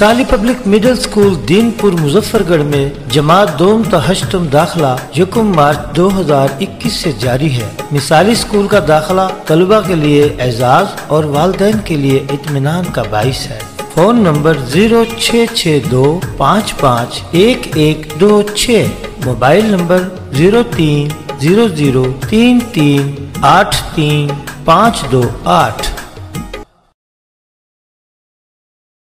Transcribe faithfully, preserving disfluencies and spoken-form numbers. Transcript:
मिसाली public middle school Deenpur Muzaffargarh में जमात दोम तहश्तम दाखिला यकम मार्च दो हजार इक्कीस से जारी है। मिसाली स्कूल का दाखिला तलबा के लिए एजाज और वालिदैन के लिए इत्मीनान का बाइस है। फोन नंबर जीरो छः छः दो पाँच पाँच एक एक दो छः, मोबाइल नंबर जीरो तीन जीरो जीरो तीन तीन आठ तीन पाँच दो आठ।